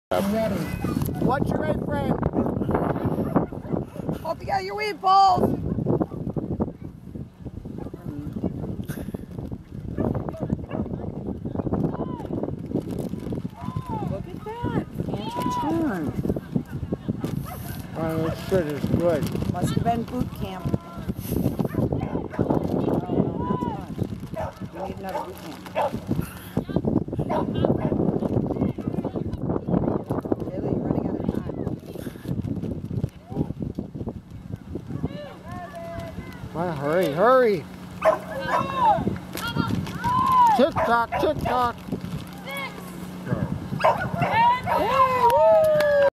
I'm ready. What's your A-frame? Hope you got your weed balls. Look at that. Fanta turn. Oh, this shit is good. Must have been boot camp. Oh, no, not so much. You need another boot camp. Haley, you're running out of time. Well, hurry, hurry. Tick-tock, tick-tock. 6.